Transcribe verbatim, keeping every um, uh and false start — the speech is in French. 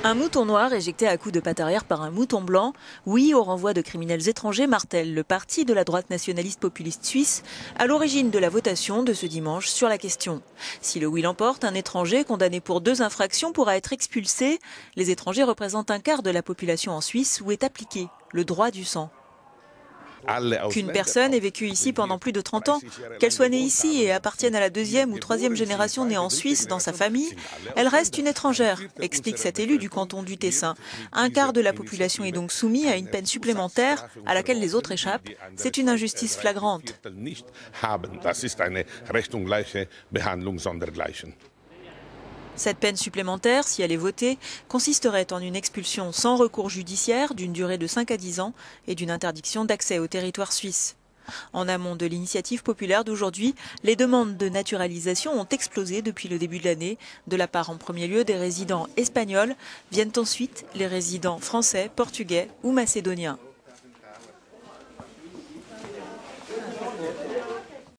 Un mouton noir éjecté à coups de patte arrière par un mouton blanc, oui au renvoi de criminels étrangers, martèle le parti de la droite nationaliste populiste suisse, à l'origine de la votation de ce dimanche sur la question. Si le oui l'emporte, un étranger condamné pour deux infractions pourra être expulsé. Les étrangers représentent un quart de la population en Suisse où est appliqué le droit du sang. Qu'une personne ait vécu ici pendant plus de trente ans, qu'elle soit née ici et appartienne à la deuxième ou troisième génération née en Suisse dans sa famille, elle reste une étrangère, explique cet élu du canton du Tessin. Un quart de la population est donc soumis à une peine supplémentaire à laquelle les autres échappent. C'est une injustice flagrante. Cette peine supplémentaire, si elle est votée, consisterait en une expulsion sans recours judiciaire d'une durée de cinq à dix ans et d'une interdiction d'accès au territoire suisse. En amont de l'initiative populaire d'aujourd'hui, les demandes de naturalisation ont explosé depuis le début de l'année. De la part en premier lieu des résidents espagnols, viennent ensuite les résidents français, portugais ou macédoniens.